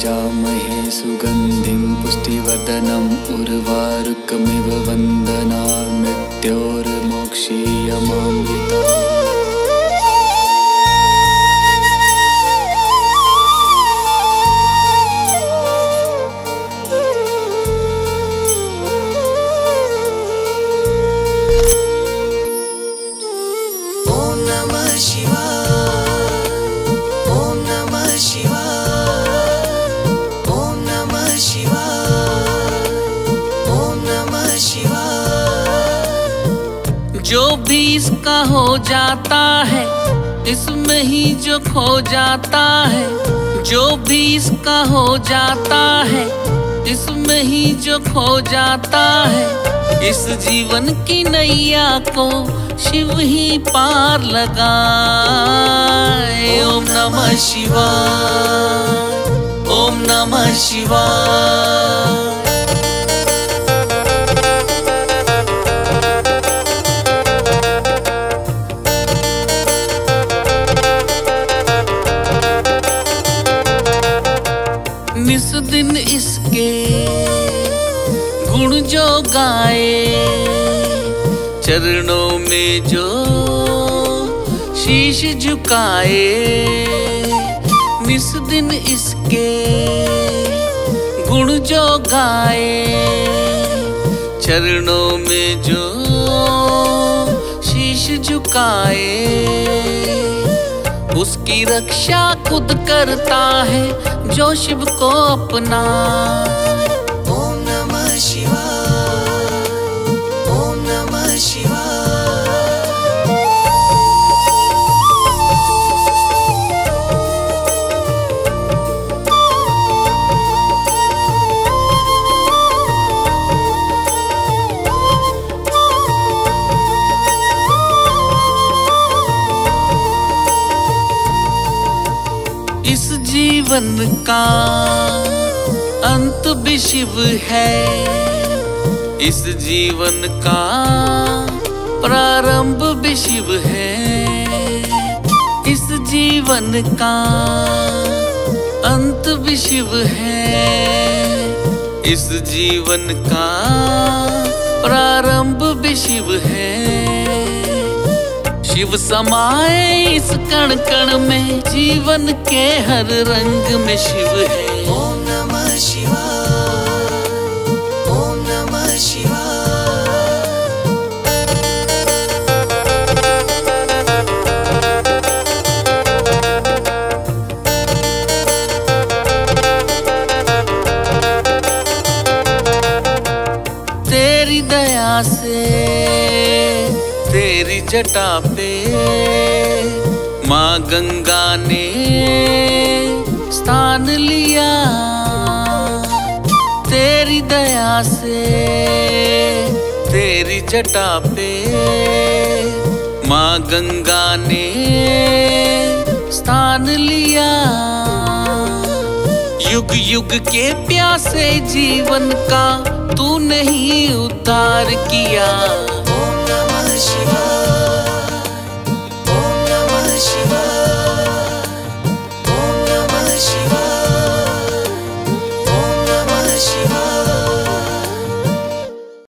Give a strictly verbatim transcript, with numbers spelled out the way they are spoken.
यजामहे सुगन्धिं पुष्टिवर्धनम् उर्वारुकमिव वन्दनान् मृत्योर्मोक्षीयमामृतात्। जो भी इसका हो जाता है इसमें ही जो खो जाता है, जो भी इसका हो जाता है इसमें ही जो खो जाता है। इस जीवन की नैया को शिव ही पार लगाए। ओम नमः शिवाय, ओम नमः शिवाय। निस दिन इसके गुण जो गाए, चरणों में जो शीश झुकाए। निस दिन इसके गुण जो गाए, चरणों में जो शीश झुकाए। उसकी रक्षा खुद करता है जो शिव को अपना। ओम नमः शिवाय, ओम नमः शिवाय। इस जीवन का अंत भी शिव है, इस जीवन का प्रारंभ भी शिव है। इस जीवन का अंत भी शिव है, इस जीवन का प्रारंभ भी शिव है। शिव समाए इस कण कण में, जीवन के हर रंग में शिव है। ओम नमः शिवाय, ओम नमः शिवाय। तेरी दया से तेरी जटा पे माँ गंगा ने स्थान लिया। तेरी दया से तेरी जटा पे माँ गंगा ने स्थान लिया। युग युग के प्यासे जीवन का तूने ही उद्धार किया।